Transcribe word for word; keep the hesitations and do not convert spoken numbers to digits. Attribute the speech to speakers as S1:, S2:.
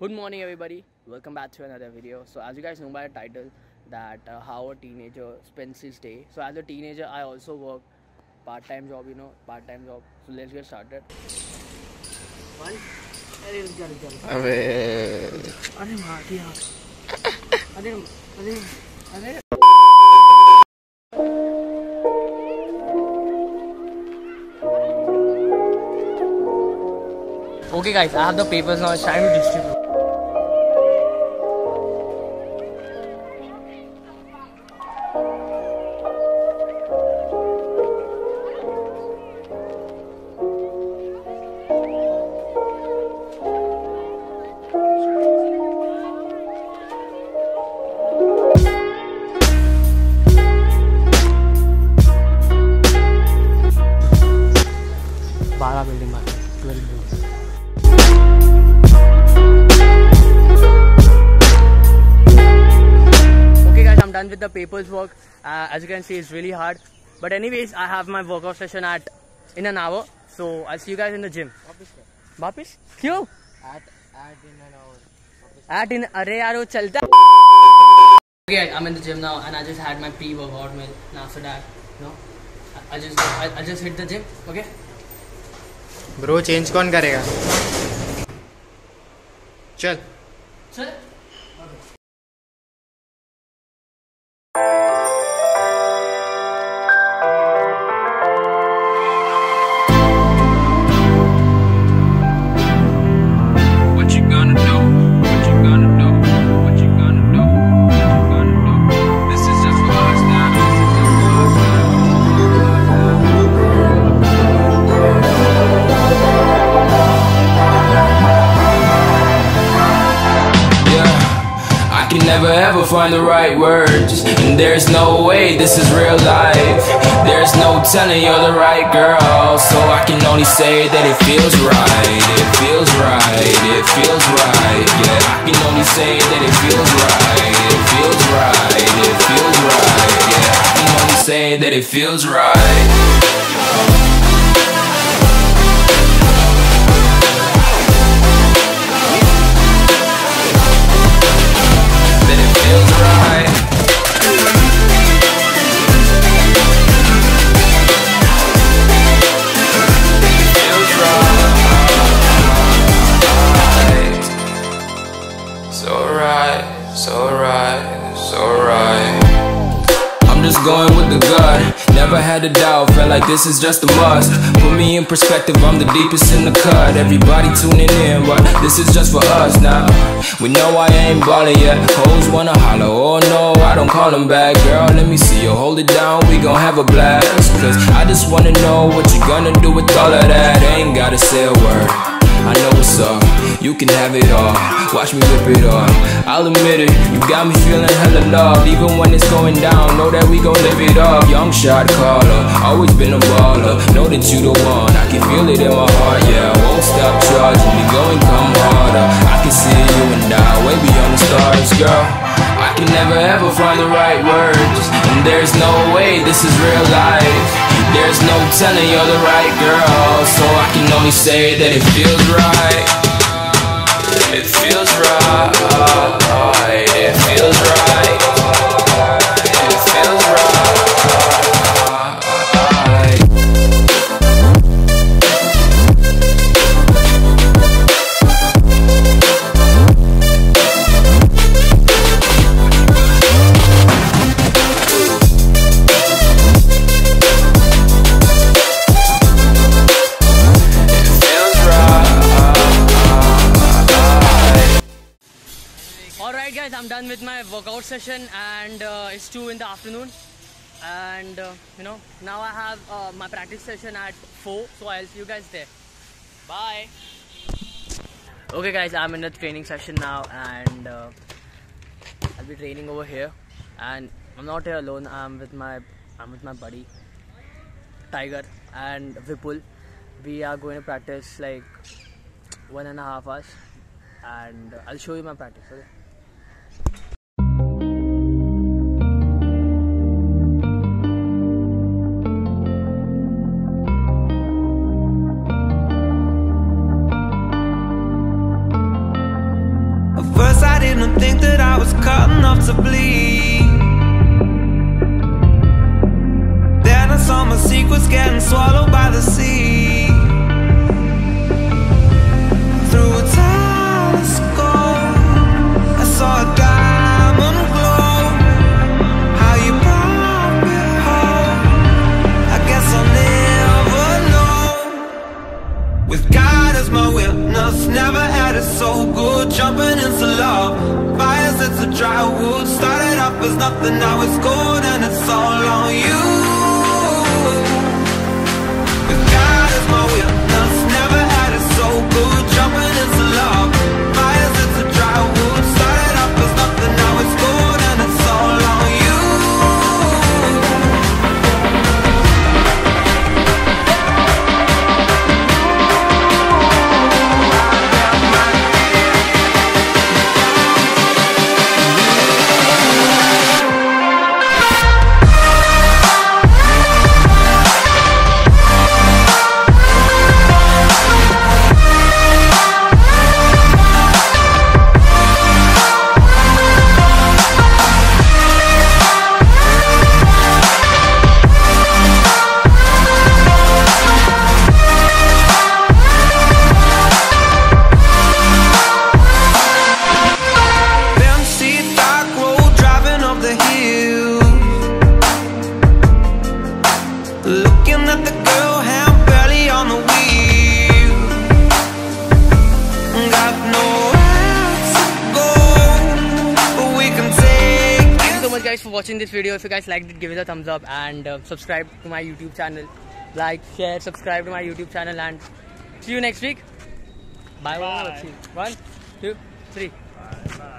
S1: Good morning everybody, welcome back to another video. So as you guys know by the title that uh, how a teenager spends his day. So as a teenager I also work part-time job, you know, part-time job. So let's get started. One. अरे रुक जा रुक जा अबे अरे मार दिया अरे अरे अरे Okay guys, I have the papers now, it's time to distribute. बारह बिल्डिंग बाकी twelve building. Okay guys, I'm done with the papers work. Uh, as you can see, it's really hard. But anyways, I have my workout session at in an hour. So I'll see you guys in the gym. वापिस? क्यों?
S2: At at in an hour.
S1: At in अरे यार वो चलता. Okay guys, I'm in the gym now and I just had my pre-workout meal. Now after that, no, I just I, I just hit the gym. Okay.
S2: Bro change कौन करेगा? चल
S1: चल.
S3: What you gonna do? What you gonna do? What you gonna do? What you gonna do? This is just for us now. This is just for us can never ever find the right words, and there's no way this is real life. There's no telling you're the right girl, so I can only say that it feels right. It feels right, it feels right. Yeah, I can only say that it feels right. It feels right, it feels right. Yeah, I can only say that it feels right. Going with the gut, never had a doubt, felt like this is just a must. Put me in perspective, I'm the deepest in the cut. Everybody tuning in, but this is just for us now. We know I ain't ballin' yet, hoes wanna holler, oh no, I don't call them back. Girl, let me see you hold it down, we gon' have a blast. Cause I just wanna know what you gonna do with all of that. Ain't gotta say a word, I know what's up, you can have it all. Watch me rip it off, I'll admit it, you got me feeling hella loved. Even when it's going down, know that we gon' live it up. Young shot caller, always been a baller. Know that you the one, I can feel it in my heart. Yeah, I won't stop charging me, go and come harder. I can see you and I, way beyond the stars, girl. I can never ever find the right words, and there's no way this is real life. There's no telling you're the right girl, so I can only say that it feels right. It feels right, it feels right, it feels right.
S1: Alright guys, I'm done with my workout session and uh, it's two in the afternoon and uh, you know, now I have uh, my practice session at four, so I'll see you guys there. Bye. Okay guys, I'm in the training session now and uh, I'll be training over here, and I'm not here alone. I'm with my I'm with my buddy Tiger and Vipul. We are going to practice like one and a half hours and I'll show you my practice. Okay?
S4: think that I was cut enough to bleed. Then I saw my secrets getting swallowed by the sea. Through a telescope, I saw a diamond glow. How you brought me home, I guess I'll never know. With God as my witness, never had it so good. Jumping into love, fires into dry wood. Started off as nothing, now it's gold, and it's all on you. With God as my witness, never had it so good. Jumping into love, fires into dry wood. Started off as nothing, now it's gold, and it's all on you. Looking at the girl, hand barely on the wheel. Got nowhere to go, but we can take it.
S1: Thank you so much guys for watching this video. If you guys liked it, give it a thumbs up and uh, subscribe to my YouTube channel. Like, share, subscribe to my YouTube channel, and see you next week. Bye.
S5: Bye.
S1: One, two, three.
S5: Bye.